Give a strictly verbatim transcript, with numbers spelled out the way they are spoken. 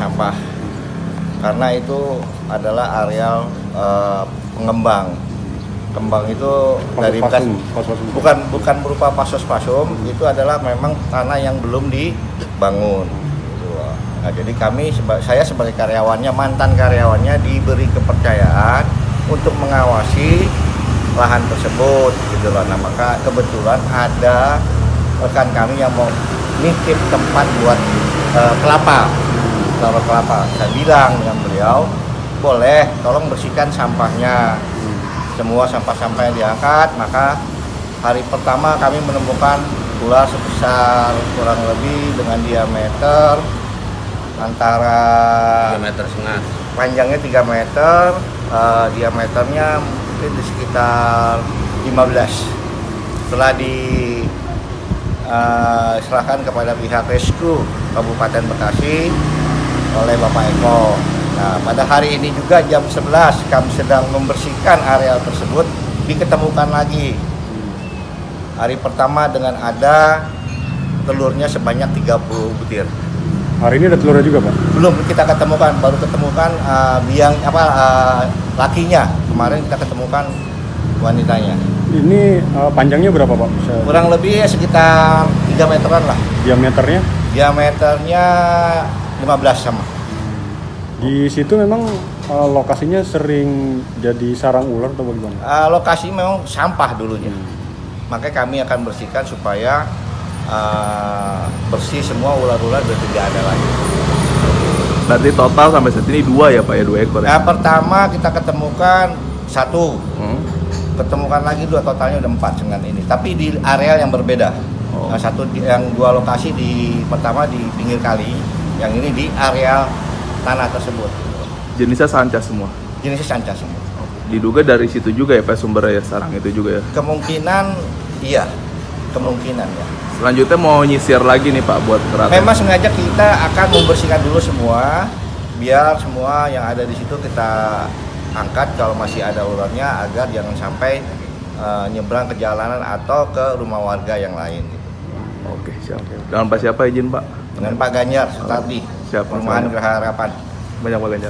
sampah karena itu adalah areal uh, pengembang. Kembang itu Pasos dari bekas, pasum, pasos. bukan bukan berupa pasos pasum, itu adalah memang tanah yang belum dibangun. Nah, jadi kami, saya sebagai karyawannya, mantan karyawannya diberi kepercayaan untuk mengawasi lahan tersebut, gitu loh. Nah, maka kebetulan ada rekan kami yang mau nitip tempat buat uh, kelapa, kelapa kelapa. Saya bilang dengan beliau, boleh, tolong bersihkan sampahnya. Semua sampah-sampah yang diangkat, maka hari pertama kami menemukan ular sebesar kurang lebih dengan diameter antara tiga meter setengah, panjangnya tiga meter, uh, diameternya mungkin di sekitar lima belas. Setelah diserahkan uh, kepada pihak rescue Kabupaten Bekasi oleh Bapak Eko. Nah, pada hari ini juga jam sebelas kami sedang membersihkan areal tersebut, diketemukan lagi. Hari pertama dengan ada telurnya sebanyak tiga puluh butir. Hari ini ada telurnya juga, Pak? Belum kita ketemukan, baru ketemukan uh, biang apa uh, lakinya. Kemarin kita ketemukan wanitanya. Ini uh, panjangnya berapa, Pak? Bisa... Kurang lebih sekitar tiga meteran lah. Diameternya? Diameternya lima belas sama. Di situ memang uh, lokasinya sering jadi sarang ular atau bagaimana? Uh, lokasi memang sampah dulunya. Hmm. Makanya kami akan bersihkan supaya Uh, bersih semua, ular-ular sudah tidak ada lagi. Berarti total sampai saat ini dua ya Pak ya, dua ekor ya? Nah, pertama kita ketemukan satu, hmm? ketemukan lagi dua, totalnya udah empat dengan ini. Tapi di area yang berbeda. Oh. Nah, satu yang dua lokasi di pertama di pinggir kali, yang ini di area tanah tersebut. Jenisnya sanca semua? Jenisnya sanca semua. Diduga dari situ juga ya Pak sumbernya ya, sarang itu juga ya? Kemungkinan iya, kemungkinan ya. Selanjutnya mau nyisir lagi nih Pak buat keraton. Memang sengaja kita akan membersihkan dulu semua, biar semua yang ada di situ kita angkat kalau masih ada ularnya, agar jangan sampai uh, nyebrang ke jalanan atau ke rumah warga yang lain. Gitu. Oke, siap. Dengan Pak siapa izin Pak? Dengan Pak Ganjar Sutardi, Siap, Perumahan Geraha Harapan. Banyak Pak Ganjar.